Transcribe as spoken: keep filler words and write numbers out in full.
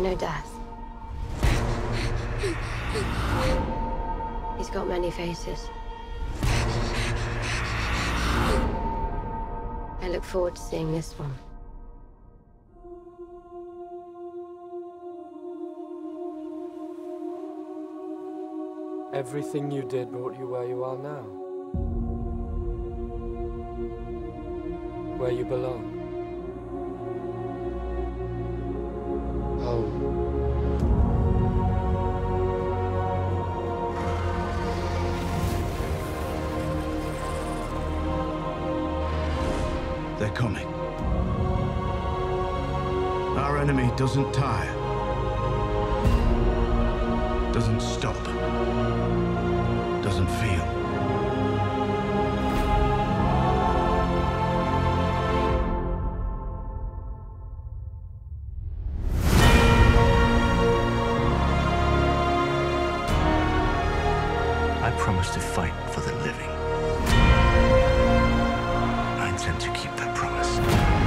know death. He's got many faces. I look forward to seeing this one. Everything you did brought you where you are now. Where you belong. Home. They're coming. Our enemy doesn't tire. Doesn't stop. Doesn't feel. I promise to fight for the living. I intend to keep that promise.